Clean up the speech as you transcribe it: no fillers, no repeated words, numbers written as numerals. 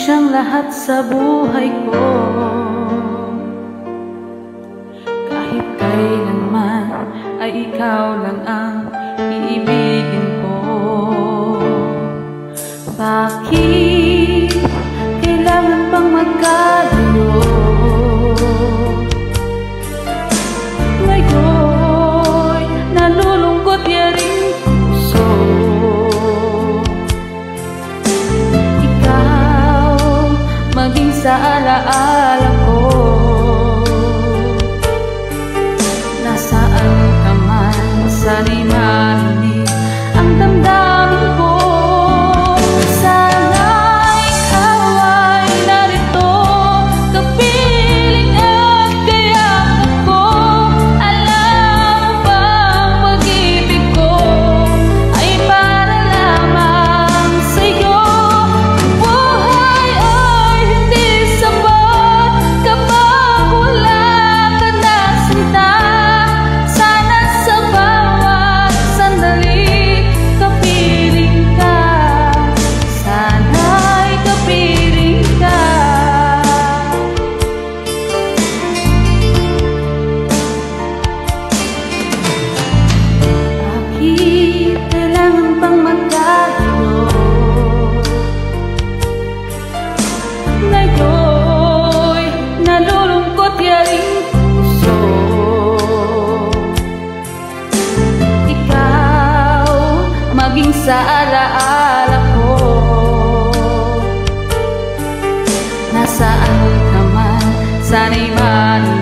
siyang lahat sa buhay ko. Kahit kailanman ay ikaw lang ang iibigin ko. Bakit kailangan pang magkalayo? Ngayon'y nalulungkot yaring puso. Ikaw maging sa alaala ko. Nasaan ka man, sana'y marinig ang damdamin ko. Maging sa alaala ko. Nasaan ka man, sana'y man